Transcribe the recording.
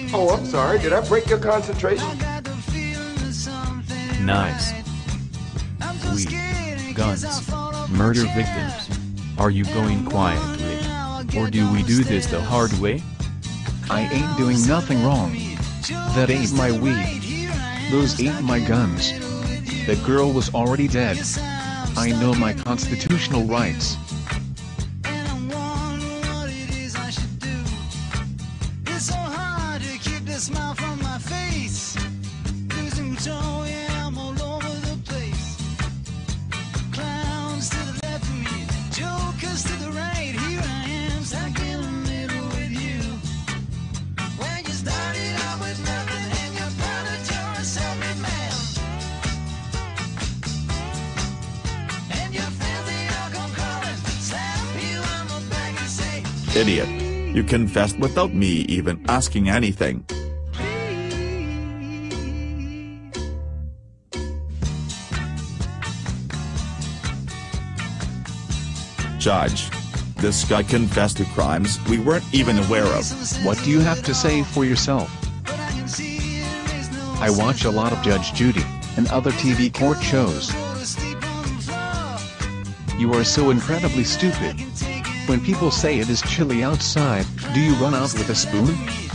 Oh, I'm sorry. Did I break your concentration? Nice. Weed, guns, murder victims. Are you going quietly? Or do we do this the hard way? I ain't doing nothing wrong. That ain't my weed. Those ain't my guns. That girl was already dead. I know my constitutional rights. Smile from my face, losing control, yeah, I'm all over the place. Clowns to the left of me, jokers to the right. Here I am, stuck in the middle with you. When you started out with nothing and you're proud that you're a self-made man, and your friends they all come crawling, slap you on the back and say, Idiot. You confessed without me even asking anything. Judge. This guy confessed to crimes we weren't even aware of. What do you have to say for yourself? I watch a lot of Judge Judy and other TV court shows. You are so incredibly stupid. When people say it is chilly outside, do you run out with a spoon?